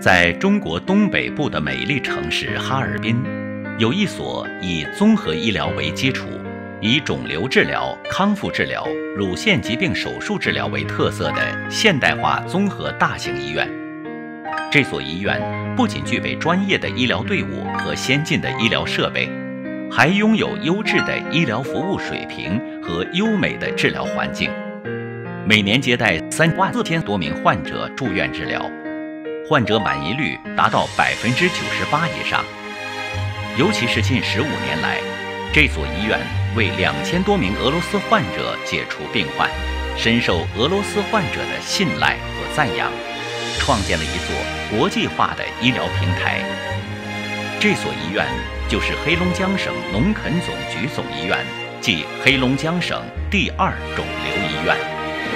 在中国东北部的美丽城市哈尔滨，有一所以综合医疗为基础，以肿瘤治疗、康复治疗、乳腺疾病手术治疗为特色的现代化综合大型医院。这所医院不仅具备专业的医疗队伍和先进的医疗设备，还拥有优质的医疗服务水平和优美的治疗环境，每年接待34000多名患者住院治疗，患者满意率达到98%以上。尤其是近15年来，这所医院为2000多名俄罗斯患者解除病患，深受俄罗斯患者的信赖和赞扬，创建了一所国际化的医疗平台。这所医院就是黑龙江省农垦总局总医院，即黑龙江省第2肿瘤医院。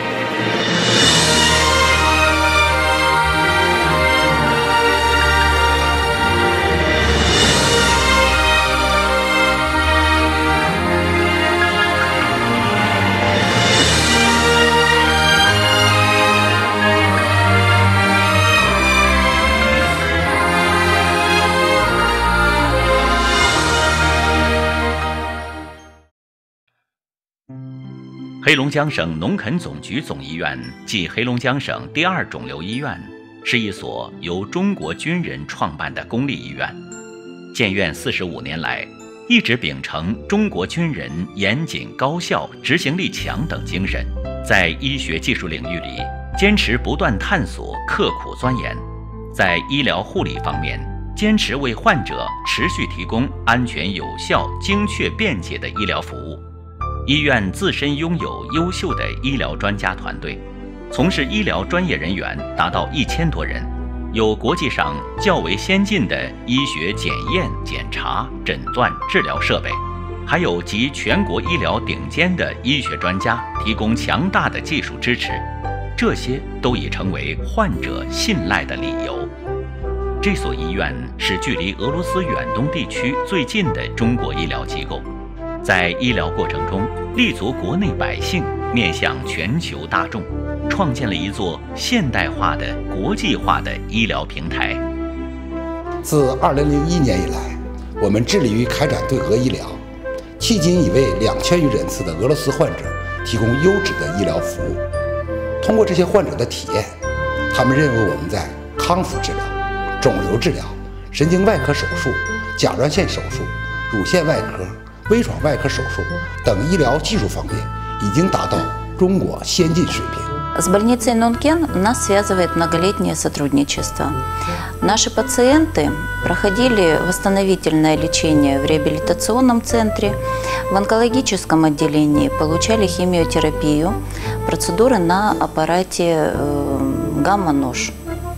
黑龙江省农垦总局总医院即黑龙江省第2肿瘤医院，是一所由中国军人创办的公立医院。建院45年来，一直秉承中国军人严谨、高效、执行力强等精神，在医学技术领域里坚持不断探索、刻苦钻研；在医疗护理方面，坚持为患者持续提供安全、有效、精确、便捷的医疗服务。医院自身拥有优秀的医疗专家团队，从事医疗专业人员达到1000多人，有国际上较为先进的医学检验、检查、诊断、治疗设备，还有集全国医疗顶尖的医学专家提供强大的技术支持，这些都已成为患者信赖的理由。这所医院是距离俄罗斯远东地区最近的中国医疗机构，在医疗过程中立足国内百姓，面向全球大众，创建了一座现代化的国际化的医疗平台。 自2001年以来，我们致力于开展对俄医疗，迄今已为2000余人次的俄罗斯患者提供优质的医疗服务。通过这些患者的体验，他们认为我们在康复治疗、肿瘤治疗、神经外科手术、甲状腺手术、乳腺外科、微创外科手术等医疗技术方面已经达到中国先进水平。 С больницей Нункен нас связывает многолетнее сотрудничество. Наши пациенты проходили восстановительное лечение в реабилитационном центре, в онкологическом отделении получали химиотерапию, процедуры на аппарате гамма-нож.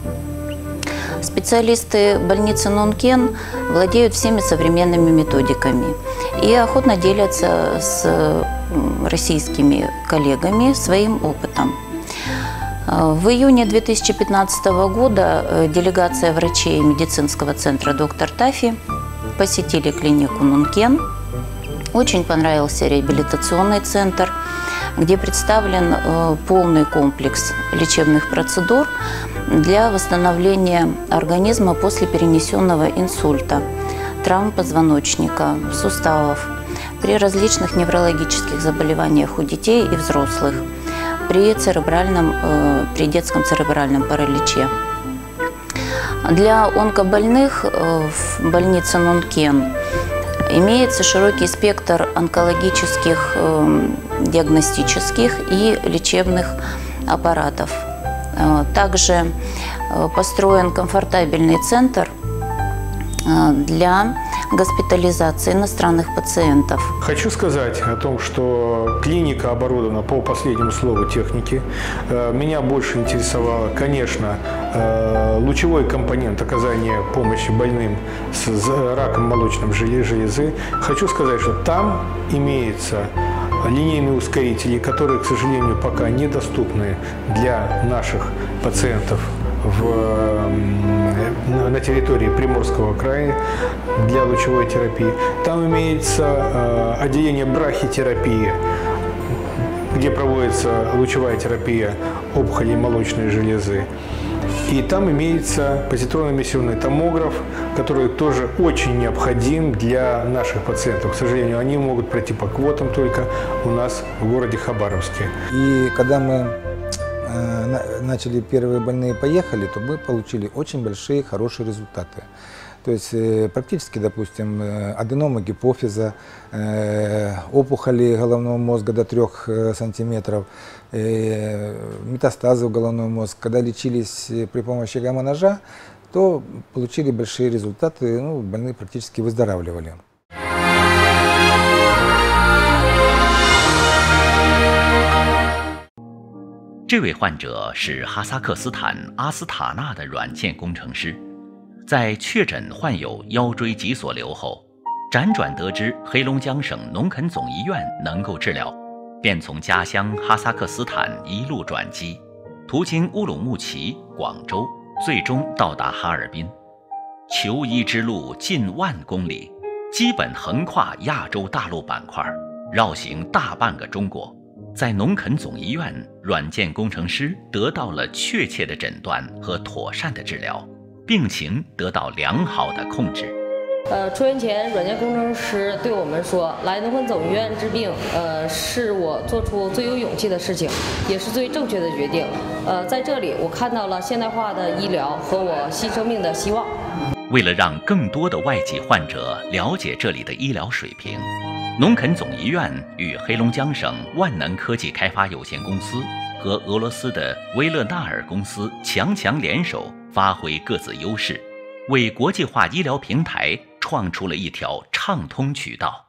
Специалисты больницы Нункен владеют всеми современными методиками и охотно делятся с российскими коллегами своим опытом. В июне 2015 года делегация врачей медицинского центра «Доктор Тафи» посетили клинику Нункен. Очень понравился реабилитационный центр, где представлен полный комплекс лечебных процедур для восстановления организма после перенесенного инсульта, травм позвоночника, суставов, при различных неврологических заболеваниях у детей и взрослых, при детском церебральном параличе. Для онкобольных в больнице Нункен имеется широкий спектр онкологических, диагностических и лечебных аппаратов. Также построен комфортабельный центр для госпитализации иностранных пациентов. Хочу сказать о том, что клиника оборудована по последнему слову техники. Меня больше интересовало, конечно, лучевой компонент оказания помощи больным с раком молочной железы. Хочу сказать, что там имеется линейные ускорители, которые, к сожалению, пока недоступны для наших пациентов на территории Приморского края для лучевой терапии. Там имеется отделение брахитерапии, где проводится лучевая терапия опухолей молочной железы. И там имеется позитронно-эмиссионный томограф, который тоже очень необходим для наших пациентов. К сожалению, они могут пройти по квотам только у нас в городе Хабаровске. И когда мы начали первые больные поехали, то мы получили очень большие, хорошие результаты. То есть практически, допустим, аденома гипофиза, опухоли головного мозга до 3 сантиметров, метастазы в головной мозг. Когда лечились при помощи гамма-ножа, то получили большие результаты, больные практически выздоравливали. 这位患者是哈萨克斯坦阿斯塔纳的软件工程师，在确诊患有腰椎脊索瘤后，辗转得知黑龙江省农垦总医院能够治疗，便从家乡哈萨克斯坦一路转机，途经乌鲁木齐、广州，最终到达哈尔滨。求医之路近万公里，基本横跨亚洲大陆板块，绕行大半个中国。在农垦总医院，软件工程师得到了确切的诊断和妥善的治疗，病情得到良好的控制。 出院前，软件工程师对我们说，来农垦总医院治病，是我做出最有勇气的事情，也是最正确的决定。在这里，我看到了现代化的医疗和我新生命的希望。 为了让更多的外籍患者了解这里的医疗水平，农垦总医院与黑龙江省万能科技开发有限公司和俄罗斯的威勒纳尔公司强联手，发挥各自优势，为国际化医疗平台创出了一条畅通渠道。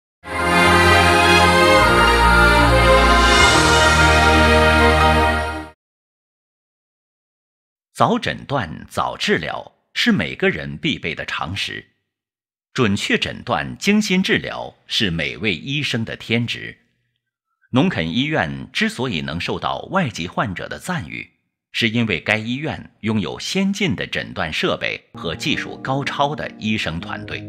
早诊断、早治疗是每个人必备的常识。准确诊断、精心治疗是每位医生的天职。农垦医院之所以能受到外籍患者的赞誉，是因为该医院拥有先进的诊断设备和技术高超的医生团队。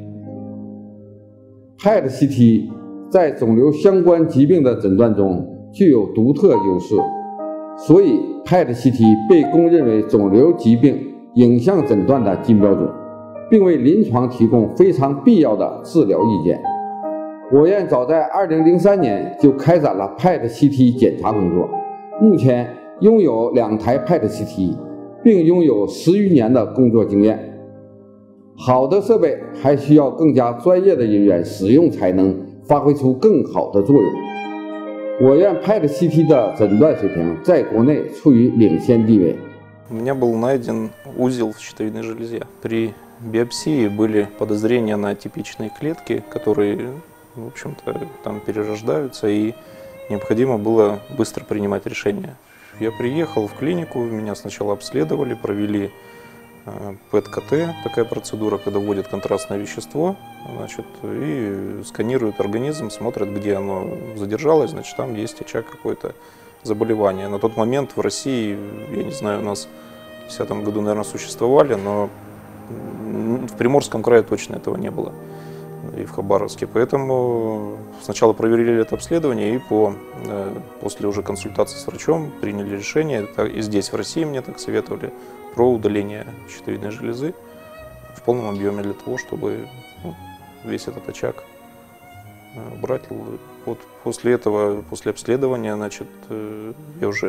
PET-CT 在肿瘤相关疾病的诊断中具有独特优势，所以 PET-CT 被公认为肿瘤疾病影像诊断的金标准，并为临床提供非常必要的治疗意见。我院早在2003年就开展了 PET-CT 检查工作，目前拥有2台 PET-CT， 并拥有10余年的工作经验。好的设备还需要更加专业的人员使用，才能发挥出更好的作用。我院 PET-CT 的诊断水平在国内处于领先地位。 У меня был найден узел в щитовидной железе. При биопсии были подозрения на атипичные клетки, которые, в общем-то, там перерождаются, и необходимо было быстро принимать решение. Я приехал в клинику, меня сначала обследовали, провели ПЭТ-КТ, такая процедура, когда вводят контрастное вещество, значит, и сканируют организм, смотрят, где оно задержалось, значит, там есть очаг какой-то заболевания. На тот момент в России, я не знаю, у нас в 2010 году, наверное, существовали, но в Приморском крае точно этого не было, и в Хабаровске. Поэтому сначала проверили это обследование, и после уже консультации с врачом приняли решение, и здесь, в России, мне так советовали, про удаление щитовидной железы в полном объеме для того, чтобы весь этот очаг убрать. Вот после этого, после обследования, значит, я уже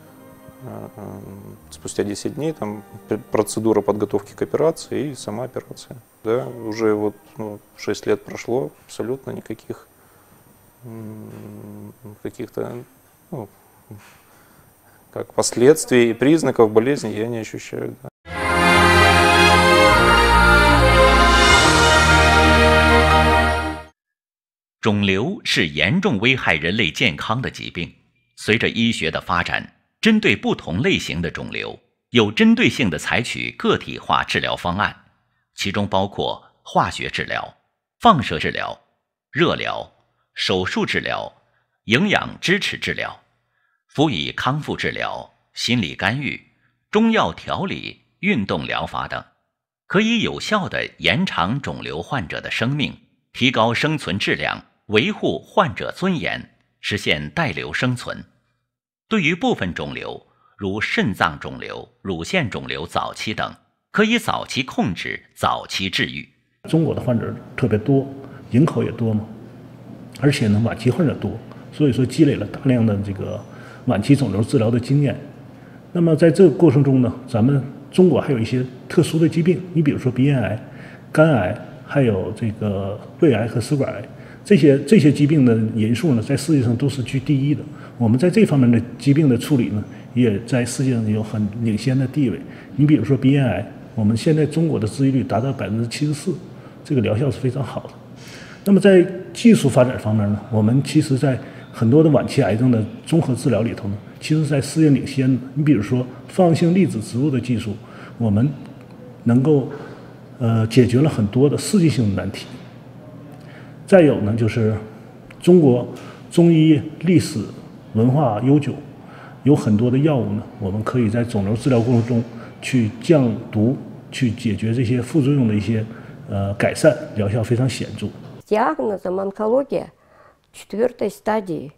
спустя 10 дней, там процедура подготовки к операции и сама операция. Да, уже вот 6 лет прошло, абсолютно никаких каких-то как последствий и признаков болезни я не ощущаю. Да. 肿瘤是严重危害人类健康的疾病。随着医学的发展，针对不同类型的肿瘤，有针对性地采取个体化治疗方案，其中包括化学治疗、放射治疗、热疗、手术治疗、营养支持治疗、辅以康复治疗、心理干预、中药调理、运动疗法等，可以有效地延长肿瘤患者的生命，提高生存质量，维护患者尊严， 实现带瘤生存。对于部分肿瘤，如肾脏肿瘤、乳腺肿瘤早期等，可以早期控制、早期治愈。 中国的患者特别多，人口也多嘛，而且呢晚期患者多，所以说积累了大量的这个晚期肿瘤治疗的经验。那么在这个过程中呢，咱们中国还有一些特殊的疾病，你比如说鼻咽癌、肝癌，还有这个胃癌和食管癌，这些疾病的人数呢，在世界上都是居第一的。我们在这方面的疾病的处理呢，也在世界上有很领先的地位。你比如说鼻咽癌，我们现在中国的治愈率达到74%，这个疗效是非常好的。那么在技术发展方面呢，我们其实在很多的晚期癌症的综合治疗里头呢，其实在世界领先的。你比如说放性粒子植入的技术，我们能够解决了很多的世纪性的难题。再有呢，就是中国中医历史文化悠久，有很多的药物呢，我们可以在肿瘤治疗过程中去降毒，去解决这些副作用的一些改善，疗效非常显著。 Диагнозом онкология 4-й стадии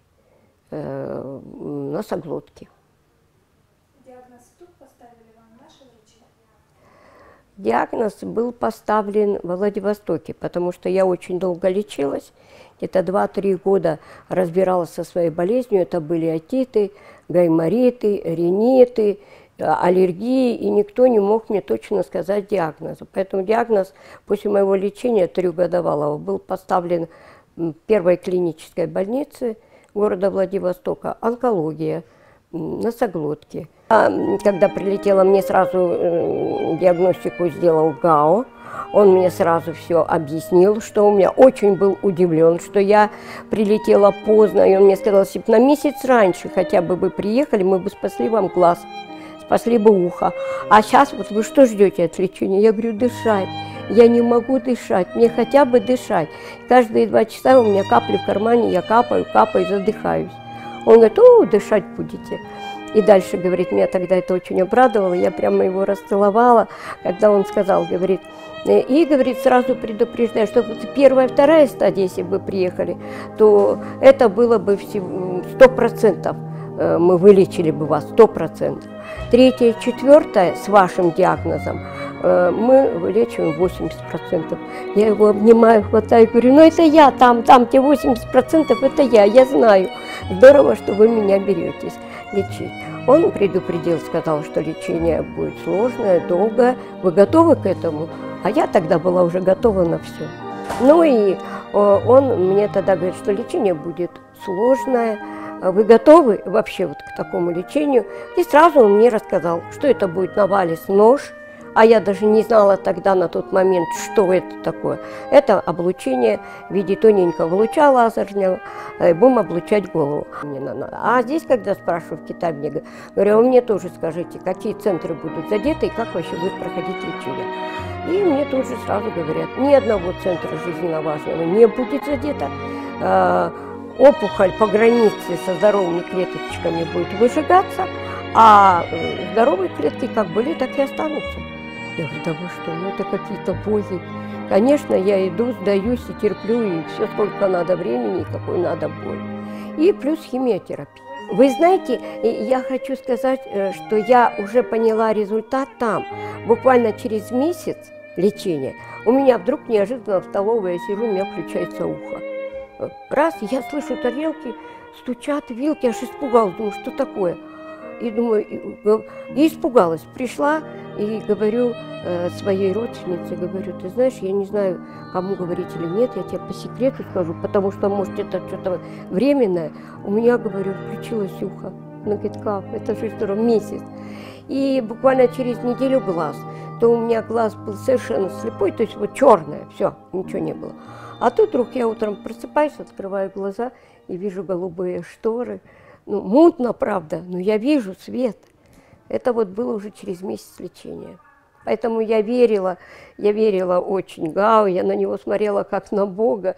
носоглотки. Диагноз тут поставили вам наши врачи? Диагноз был поставлен в Владивостоке, потому что я очень долго лечилась, где-то 2-3 года разбиралась со своей болезнью. Это были отиты, гаймориты, риниты, аллергии, и никто не мог мне точно сказать диагноз. Поэтому диагноз после моего лечения 3-годовалого был поставлен в первой клинической больнице города Владивостока. Онкология, носоглотки. Когда прилетела, мне сразу диагностику сделал ГАО. Он мне сразу все объяснил, что у меня очень был удивлен, что я прилетела поздно. И он мне сказал, если бы на месяц раньше хотя бы вы приехали, мы бы спасли вам глаз, спасли бы ухо. А сейчас вот вы что ждете от лечения? Я говорю, дышать. Я не могу дышать, мне хотя бы дышать. Каждые 2 часа у меня капли в кармане, я капаю, задыхаюсь. Он говорит, дышать будете. И дальше, говорит, меня тогда это очень обрадовало, я прямо его расцеловала, когда он сказал, говорит, и, говорит, сразу предупреждаю, что 1-я, 2-я стадия, если бы вы приехали, то это было бы 100%, мы вылечили бы вас, 100%. 3-я, 4-я с вашим диагнозом мы вылечиваем 80%. Я его обнимаю, хватаю, говорю, это я, там те 80%, это я знаю. Здорово, что вы меня беретесь лечить. Он предупредил, сказал, что лечение будет сложное, долгое. Вы готовы к этому? А я тогда была уже готова на все. Ну и он мне тогда говорит, что лечение будет сложное. Вы готовы вообще вот к такому лечению? И сразу он мне рассказал, что это будет навалис нож. А я даже не знала тогда на тот момент, что это такое. Это облучение в виде тоненького луча лазерного, будем облучать голову. А здесь, когда спрашиваю в Китае, мне говорю, вы мне тоже скажите, какие центры будут задеты и как вообще будет проходить лечение. И мне тут же сразу говорят, ни одного центра жизненно важного не будет задето. Опухоль по границе со здоровыми клеточками будет выжигаться, а здоровые клетки как были, так и останутся. Я говорю, да вы что, это какие-то боги. Конечно, я иду, сдаюсь и терплю, и все, сколько надо времени, и какой надо боль. И плюс химиотерапия. Вы знаете, я хочу сказать, что я уже поняла результат там. Буквально через месяц лечения у меня вдруг неожиданно в столовой я сижу, у меня включается ухо. Раз, я слышу тарелки, стучат, вилки, аж испугалась, думаю, что такое? И думаю, и испугалась. Пришла и говорю своей родственнице, говорю, ты знаешь, я не знаю, кому говорить или нет, я тебе по секрету скажу, потому что, может, это что-то временное. У меня, говорю, включилось ухо. Она говорит, как? Это же здорово, месяц. И буквально через неделю глаз. То у меня глаз был совершенно слепой, то есть вот черное, все, ничего не было. А тут вдруг я утром просыпаюсь, открываю глаза и вижу голубые шторы. Ну, мутно, правда, но я вижу свет. Это вот было уже через месяц лечения. Поэтому я верила очень Гао, я на него смотрела как на Бога.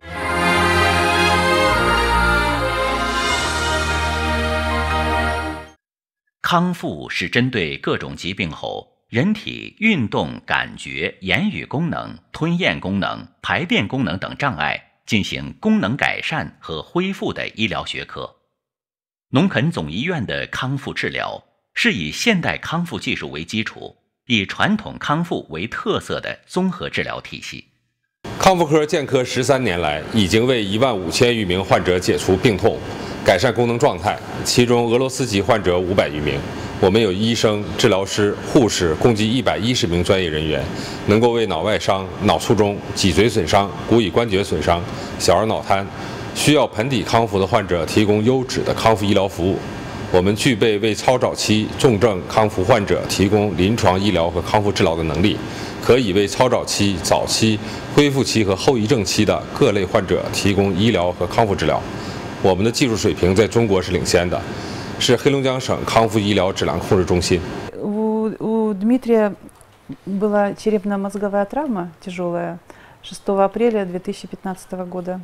康复是针对各种疾病后人体运动、感觉、言语功能、吞咽功能、排便功能等障碍， 进行功能改善和恢复的医疗学科。农垦总医院的康复治疗是以现代康复技术为基础，以传统康复为特色的综合治疗体系。 康复科建科13年来，已经为15000余名患者解除病痛，改善功能状态，其中俄罗斯籍患者500余名。我们有医生、治疗师、护士共计110名专业人员，能够为脑外伤、脑卒中、脊髓损伤、骨椅关节损伤、小儿脑瘫需要盆底康复的患者提供优质的康复医疗服务。我们具备为超早期重症康复患者提供临床医疗和康复治疗的能力，可以为超早期、早期、恢复期和后遗症期的各类患者提供医疗和康复治疗。我们的技术水平在中国是领先的，是黑龙江省康复医疗质量控制中心。 У Дмитрия была черепно-мозговая травма тяжелая 6 апреля 2015 года.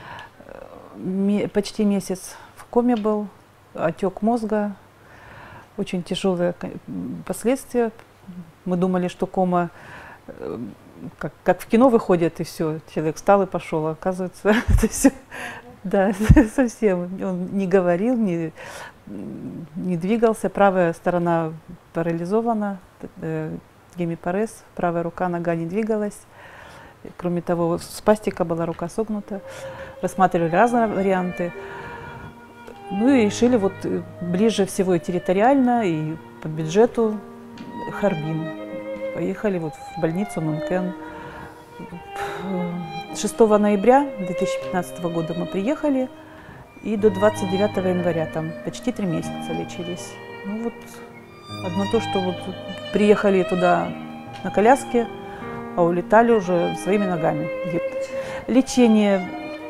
Почти месяц в коме был, отек мозга, очень тяжелые последствия. Мы думали, что кома как в кино выходит, и все, человек встал и пошел. А оказывается, это все, да, совсем. Он не говорил, не двигался, правая сторона парализована, гемипарез, правая рука, нога не двигалась. Кроме того, спастика была, рука согнута. Рассматривали разные варианты. Ну и решили вот ближе всего и территориально, и по бюджету Харбин. Поехали вот в больницу Нункен. 6 ноября 2015 года мы приехали, и до 29 января там почти 3 месяца лечились. Ну вот одно то, что вот приехали туда на коляске, а улетали уже своими ногами. Лечение,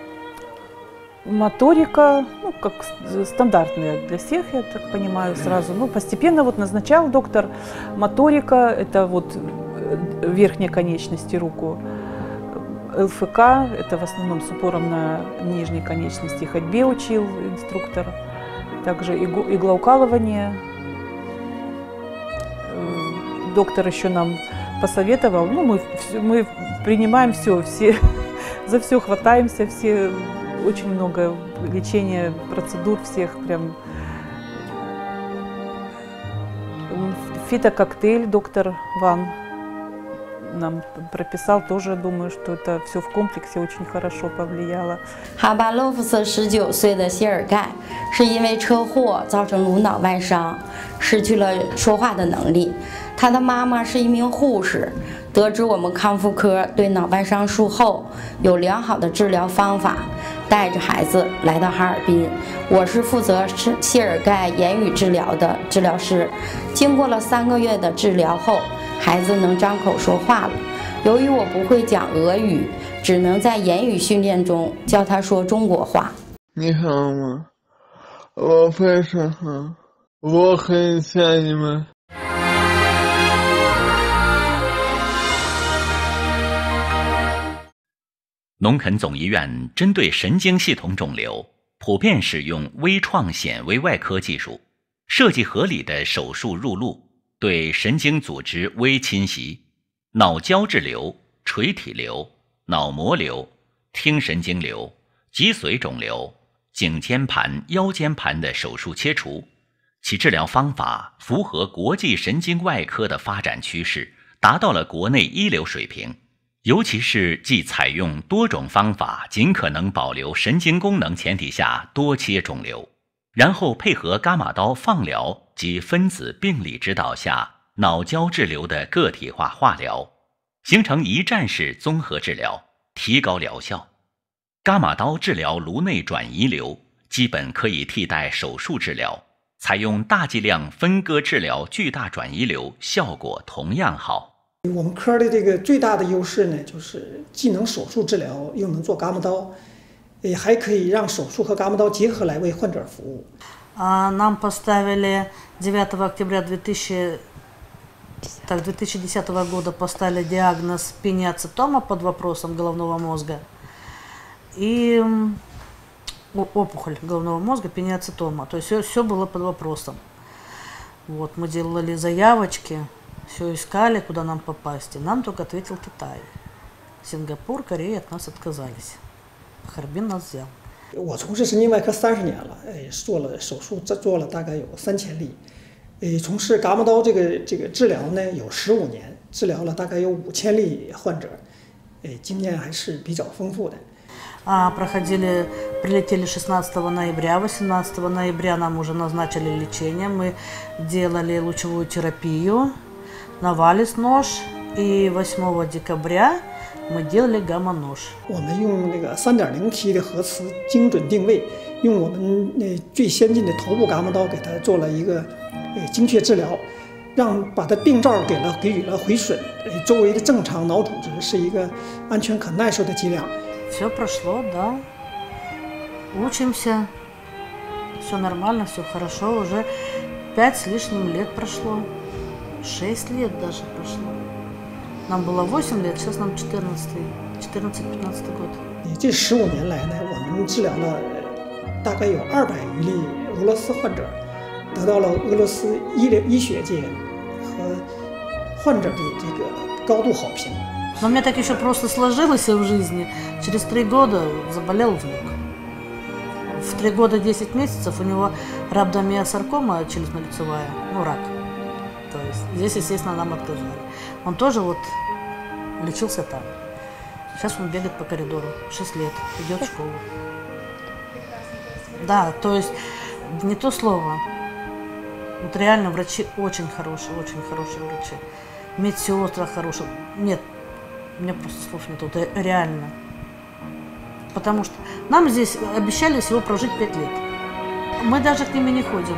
моторика, ну, как стандартная для всех, я так понимаю, сразу. Ну, постепенно вот назначал доктор. Моторика, это вот верхние конечности руку. ЛФК, это в основном с упором на нижней конечности. Ходьбе учил инструктор. Также иглоукалывание. Доктор еще нам посоветовал. Ну, мы принимаем все, за все хватаемся, все, очень много лечения, процедур всех прям. Фитококтейль доктор Ван нам прописал, тоже думаю, что это все в комплексе очень хорошо повлияло. 哈巴洛夫斯19岁的谢尔盖是因为车祸造成颅脑外伤，失去了说话的能力。他的妈妈是一名护士，得知我们康复科对脑外伤术后有良好的治疗方法，带着孩子来到哈尔滨。我是负责谢尔盖言语治疗的治疗师。经过了3个月的治疗后，孩子能张口说话了。由于我不会讲俄语，只能在言语训练中教他说中国话。 你好吗？我非常好，我很想你们。 农垦总医院针对神经系统肿瘤，普遍使用微创显微外科技术，设计合理的手术入路，对神经组织微侵袭、脑胶质瘤、垂体瘤、脑膜瘤、听神经瘤、脊髓肿瘤、颈间盘、腰间盘的手术切除，其治疗方法符合国际神经外科的发展趋势，达到了国内一流水平。尤其是既采用多种方法，尽可能保留神经功能前提下多切肿瘤，然后配合伽马刀放疗及分子病理指导下脑胶质瘤的个体化化疗，形成一站式综合治疗，提高疗效。伽马刀治疗颅内转移瘤，基本可以替代手术治疗，采用大剂量分割治疗巨大转移瘤，效果同样好。 我们科的这个最大的优势呢，就是既能手术治疗，又能做伽马刀，也还可以让手术和伽马刀结合来为患者服务。 Нам поставили 9 октября 2010 года поставили диагноз пениацитома под вопросом головного мозга и опухоль головного мозга, пениацитома. То есть все было под вопросом. Вот, мы делали заявочки. Все искали, куда нам попасть, и нам только ответил Китай. Сингапур, Корея от нас отказались. Харбин нас взял. 我从事神经外科30年了，做了手术，做了大概有3000例，从事伽马刀这个治疗呢有15年，治疗了大概有5000例患者，经验还是比较丰富的。 Прилетели 16 ноября, 18 ноября нам уже назначили лечение, мы делали лучевую терапию, навалис нож, и 8 декабря мы делали гамма-нож. 我们用那个3.0T 的核磁精准定位，用我们最先进的头部伽马刀给它做了一个精确治疗，把它病灶给予了回损，周围的正常脑组织是一个安全可耐受的剂量。 Все прошло, да. Учимся, все нормально, все хорошо. Уже 5 с лишним лет прошло, 6 лет даже прошло. Нам было 8 лет, сейчас нам 14-15 год. 这15年来呢，我们治疗了大概有200余例俄罗斯患者，得到了俄罗斯医学界和患者的这个高度好评。 Но у меня так еще просто сложилось в жизни. Через 3 года заболел внук. В 3 года 10 месяцев у него рhabdomyosаркома челюстно-лицевая, ну рак. То есть здесь, естественно, нам отказали. Он тоже вот лечился там. Сейчас он бегает по коридору, 6 лет, идет в школу. Да, то есть не то слово. Вот реально врачи очень хорошие врачи. Медсестры хорошие. Нет, у меня просто слов нет, это реально. Потому что нам здесь обещали всего прожить 5 лет. Мы даже к ним не ходим.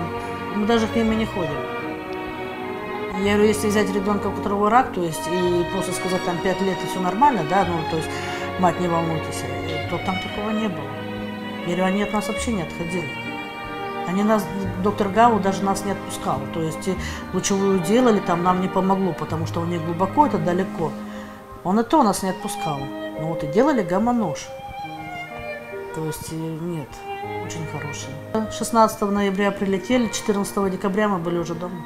Я говорю, если взять ребенка, у которого рак, то есть, и просто сказать там 5 лет и все нормально, да, ну, то есть, мать, не волнуйтесь, то там такого не было. Я говорю, они от нас вообще не отходили. Доктор Гау даже нас не отпускал. То есть, лучевую делали, там нам не помогло, потому что у них глубоко, это далеко. Он и то нас не отпускал. Ну вот и делали гамма-нож. То есть, нет, очень хорошие. 16 ноября прилетели, 14 декабря мы были уже дома.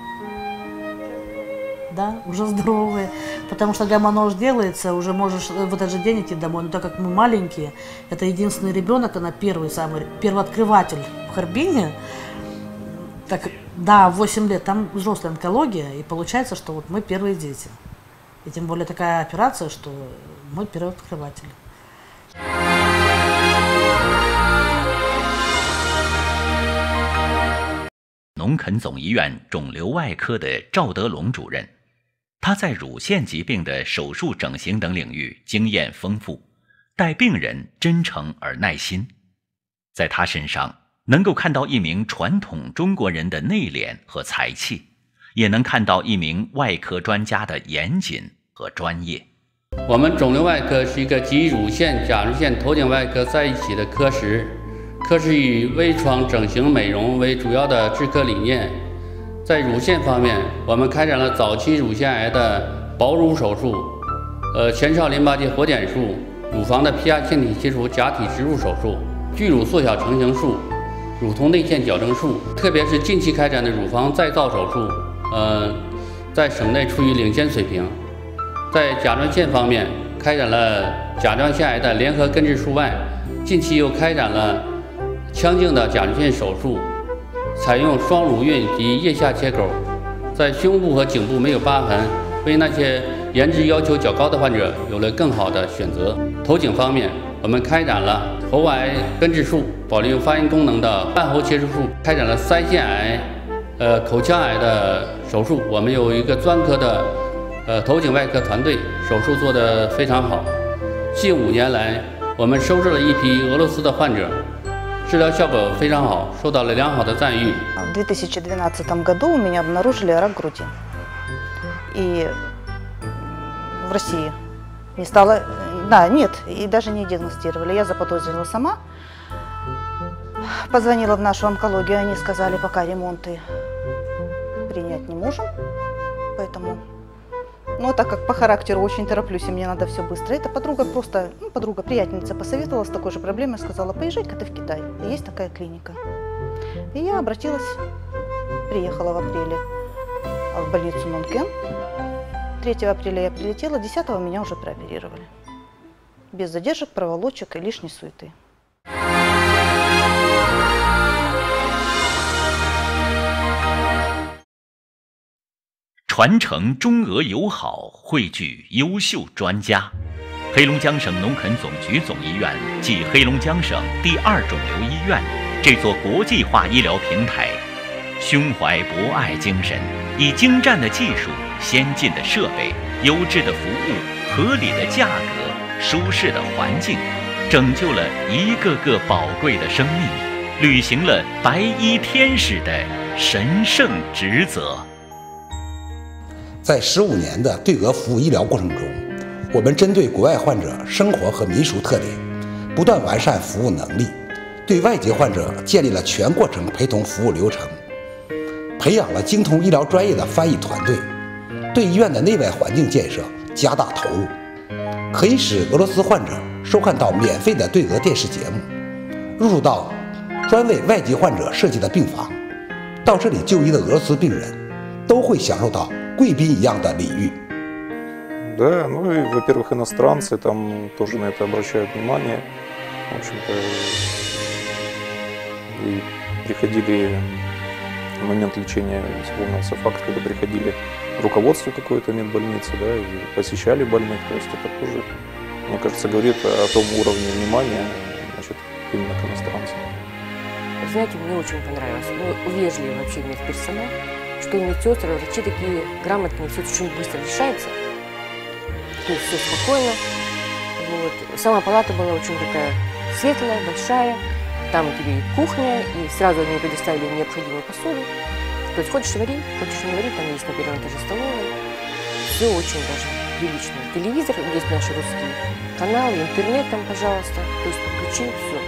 Да, уже здоровые, потому что гамма-нож делается, уже можешь в этот же день идти домой. Но так как мы маленькие, это единственный ребенок, она первооткрыватель в Харбине. Так, да, 8 лет, там взрослая онкология, и получается, что вот мы первые дети. И тем более такая операция, что мы первооткрыватели. 农垦总医院肿瘤外科的赵德龙主任，他在乳腺疾病的手术整形等领域经验丰富，待病人真诚而耐心。在他身上能够看到一名传统中国人的内敛和才气，也能看到一名外科专家的严谨和专业。 我们肿瘤外科是一个集乳腺、甲状腺、头颈外科在一起的科室。科室以微创整形美容为主要的治科理念。在乳腺方面，我们开展了早期乳腺癌的保乳手术、前哨淋巴结活检术、乳房的皮下腺体切除假体植入手术、巨乳缩小成型术、乳头内腺矫正术，特别是近期开展的乳房再造手术，在省内处于领先水平。在甲状腺方面，开展了甲状腺癌的联合根治术外，近期又开展了腔镜的甲状腺手术，采用双乳晕及腋下切口，在胸部和颈部没有疤痕，为那些颜值要求较高的患者有了更好的选择。头颈方面，我们开展了喉癌根治术，保留发音功能的半喉切除术，开展了腮腺癌、口腔癌的手术。我们有一个专科的头颈外科团队，手术做得非常好。近5年来，我们收治了一批俄罗斯的患者。治疗效果非常好，受到了良好的赞誉。 В 2012 году у меня обнаружили рак груди. И в России не стало, да, нет, и даже не диагностировали. Я заподозрила сама. Позвонила в нашу онкологию, они сказали, пока ремонты принять не можем. Поэтому, но так как по характеру очень тороплюсь, и мне надо все быстро. Эта подруга просто, подруга, приятельница посоветовала с такой же проблемой, сказала, поезжай-ка ты в Китай, есть такая клиника. И я обратилась, приехала в апреле в больницу Нонкен. 3 апреля я прилетела, 10 меня уже прооперировали. Без задержек, проволочек и лишней суеты. 传承中俄友好，汇聚优秀专家。黑龙江省农垦总局总医院即黑龙江省第2肿瘤医院这座国际化医疗平台，胸怀博爱精神，以精湛的技术、先进的设备、优质的服务、合理的价格、舒适的环境，拯救了一个个宝贵的生命，履行了白衣天使的神圣职责。 在15年的对俄服务医疗过程中，我们针对国外患者生活和民俗特点，不断完善服务能力，对外籍患者建立了全过程陪同服务流程，培养了精通医疗专业的翻译团队，对医院的内外环境建设加大投入，可以使俄罗斯患者收看到免费的对俄电视节目，入住到专为外籍患者设计的病房，到这里就医的俄罗斯病人都会享受到贵宾一样的礼遇。 Да, ну и, во-первых, иностранцы там тоже на это обращают внимание. В общем-то, и приходили в момент лечения, вспомнился факт, когда приходили руководство какой-то медбольницы, да, и посещали больных. То есть это тоже, мне кажется, говорит о том уровне внимания, значит, именно к иностранцам. Знаете, мне очень понравилось. Вежливый вообще медперсонал, что медсестры, врачи такие грамотные, все очень быстро решается. То есть все спокойно. Вот. Сама палата была очень такая светлая, большая. Там тебе и кухня, и сразу они предоставили необходимую посуду. То есть хочешь вари, хочешь не вари, там есть на первом этаже столовая. Все очень даже прилично. Телевизор есть наши русские каналы, интернет там, пожалуйста. То есть подключи, все.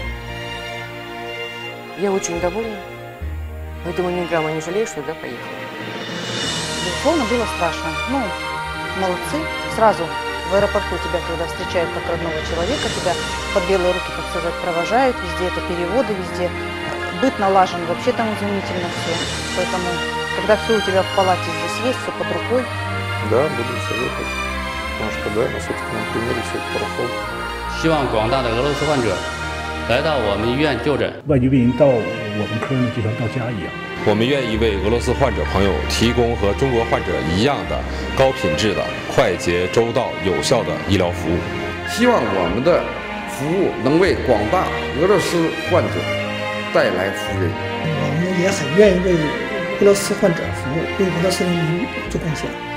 Я очень довольна. Поэтому ни грамма не жалею, что туда поехала. Безусловно, было страшно. Ну, молодцы. Сразу в аэропорту тебя, когда встречают как родного человека, тебя под белые руки, так сказать, провожают. Везде это переводы, везде быт налажен. Вообще там изумительно все. Поэтому, когда все у тебя в палате здесь есть, все под рукой. Да, буду советовать. Потому что, да, на собственном примере все это хорошо. 希望广大的俄罗斯患者来到我们医院就诊。 外籍病人到我们科呢，就像到家一样。 我们愿意为俄罗斯患者朋友提供和中国患者一样的高品质的、快捷、周到、有效的医疗服务。 希望我们的服务能为广大俄罗斯患者带来福祉。 我们也很愿意为俄罗斯患者服务，为俄罗斯人民做贡献。